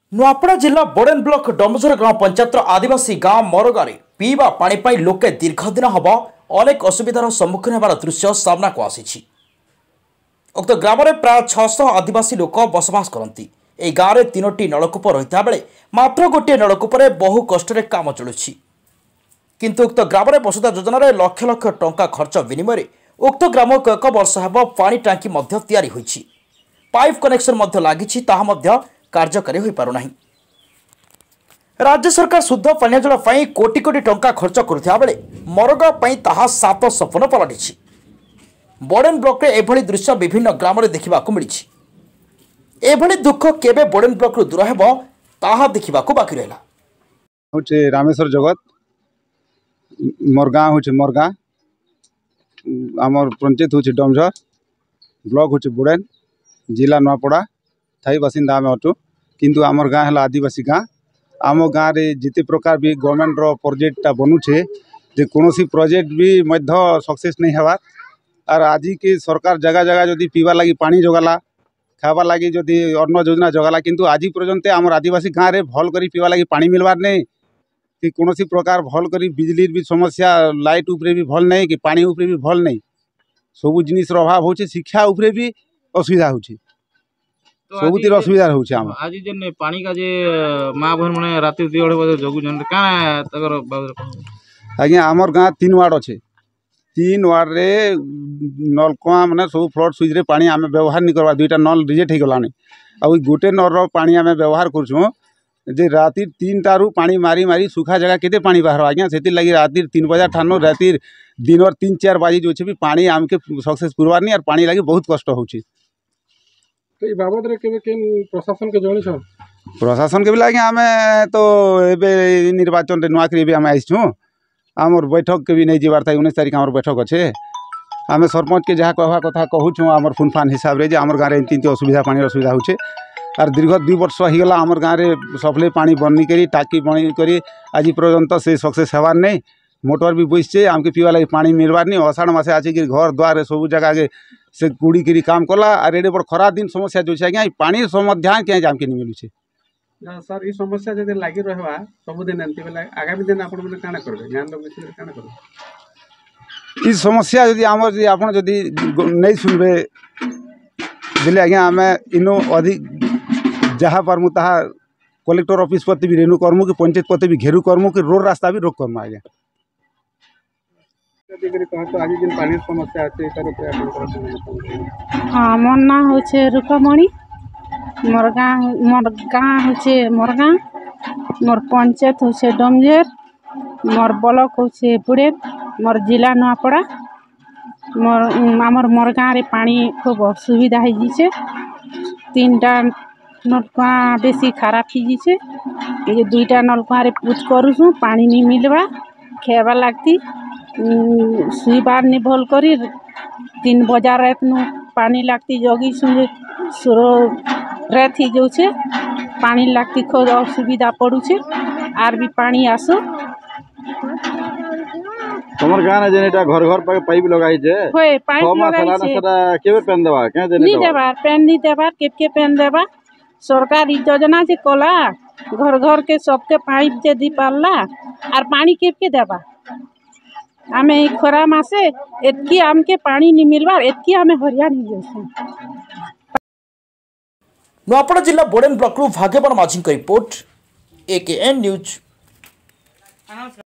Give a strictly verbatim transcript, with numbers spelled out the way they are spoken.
नुआपड़ा जिला बोडेन ब्लॉक डमझर ग्राम पंचायत आदिवासी गांव मोरगारे पीवा पानी पाई लोके दीर्घ दिन हम अनेक असुविधार सम्मुखीन होवार दृश्य सामना को आसी। उक्त ग्राम में प्राय छःश आदिवासी लोक बसवास करती। ए गाँव में तीनोटी नलकूप रही बेले मात्र गोटे नलकूपर बहु कष्ट काम चलुछि। किंतु उक्त ग्राम में वसुधा योजन लक्ष लक्ष टंका खर्च विनिमय उक्त ग्राम को एक वर्ष हेब पानी टांकी तैयारी होइछि। पाइप कनेक्शन मध्य लागिछि ताहा मध्य कार्यकारी हो पारु नाही। राज्य सरकार शुद्ध पानीय जल पाई कोटी कोटी टंका खर्च करुथिया बेले मोरगांव पाई ताहा सात सपन पलटिछि। बोडेन ब्लॉक रे एभली दृश्य विभिन्न ग्राम रे देखिबाकू मिलिछि। एभली दुख केबे बोडेन ब्लॉक रु दूर हेबो ताहा देखिबाकू बाकी रहला। होचे रामेश्वर जगत मोरगांव होचे मोरगांव आमर पंचायत होचे डमझर ब्लॉक होचे बोडेन जिला नुआपड़ा थाई बासिंदा आम अटू किंतु आमर गाँ है आदिवासी गाँ। आम गाँव में जिते प्रकार भी गवर्नमेंट रो प्रोजेक्टा बनूचे जे कौन प्रोजेक्ट भी मध्य सक्सेस नहीं हबार। और आज के सरकार जगह जगह जदि पीवा लगी पानी जगाला खावा लगी जदि अन्न योजना जगाला किंतु आज पर्यंत आम आदिवासी गाँव में भल कर पीवा लगी पानी मिलबार नहीं कि कौन प्रकार भल कर बिजली भी समस्या लाइट उपरे भी भल नहीं कि पानी उपरे भी भल नहीं सबू जिनिस अभाव होचे। शिक्षा उपरे भी असुविधा होचे सबुतिर असुविधा होचे। हम आज जन पानी का जे माँ बहन मैंने रात दुई अढ़े बजे जगु जन काना तकर आज्ञा आमर गाँ तीन वार्ड अच्छे। तीन वार्ड रे नलकुआ माने सब फ्लड सुइच रे पानी आमे व्यवहार नहीं करवा दुईटा नल रिजेक्ट हो गलानी आ गोटे नल रो पानी आमे व्यवहार करछो जे राति तीन टारू पानी मारी मारी सुखा जगह केते पानी बाहर आज्ञा सेति लगी राति तीन बजे ठानो राति दिन और तीन चार बजे जो भी पानी आमके सक्सेस पुरवार नहीं और पानी लगी बहुत कष्ट होची। तो बाबद रे केबे केन प्रशासन के जणी छ प्रशासन के भी लगे आमे तो एबे निर्वाचन रे नुआकरी भी आमे आइछु आमर बैठक के भी नहीं जीवार था उन्नीस तारीख आमर बैठक अच्छे। आमे सरपंच के जहाँ कहवा कथा कहूँ आमर फुन फान हिसाब रे जे आमर गाँव में इतनी असुविधा पानी असुविधा होचे और दीर्घ दुई वर्ष होगा आमर गाँव में सप्लाई पानी बनी करी टाकी बनी करी आज पर्यंत से सक्सेस हबार नहीं। मोटर भी बसचे आमके पीवा लगी पानी मिलबार नहीं। अषाढ़ मासे आसिक घर द्वार सब जगह के से गुड़ी करी काम कला और एडे बड़ खरा दिन समस्या जो आज्ञा पानी समाधान क्या आमके नहीं मिलुचे। सर ये समस्या जब लगी रहा सब दिन एमती बेले आगामी दिन आप काना करबे गाँव लोग विषय काना करबे इस समस्या यदि आमर यदि आपन यदि नहीं सुनबे बोले आज्ञा आम इनो अधिक जहाँ पार्मु ताहा कलेक्टर ऑफिस पति भी रेणु करमु कि पंचायत पति भी घेरू करमु कि रोड रास्ता भी रोक करमु आज्ञा। आज दिन पानी समस्या अच्छे हाँ मोर ना होचे रूपामणि मोर गाँ मोर गाँ होचे मोरगाँ मोर पंचायत होचे डमझर मोर ब्लॉक होचे बुड़ेन मोर जिला नुआपड़ा मोर आमर मोर गाँव रे पानी खूब असुविधा हो जीचे। तीन टा नलकुआ बेसी खराब हो जीचे ये दुईटा नलकुआ रे पूछ करूँ पानी नहीं मिलवा खेबा लगती सुईबार नहीं भल करी तीन बजा रात नु पानी लगती जगी सुन सुरो रात ही जाऊे पानी लगती खूब असुविधा पड़ुचे आर भी पानी आसो तमर गाना जेनेटा घर घर पर पाइप लगाई जे होय पाइप लगाई जे सेटा केबे पेन देबा के जेने नहीं देबा पेन नहीं देबा के के पेन देबा सरकार ई योजना जे कोला घर घर के सबके पाइप जे दी पाला और पानी के के देबा आमे खरा मासे एतकी आमके पानी नहीं मिलबा एतकी आमे हरिया नहीं जोसु। नुआपड़ा जिला बोडेन ब्लॉक रु भाग्यवन माझी रिपोर्ट ए के एन न्यूज।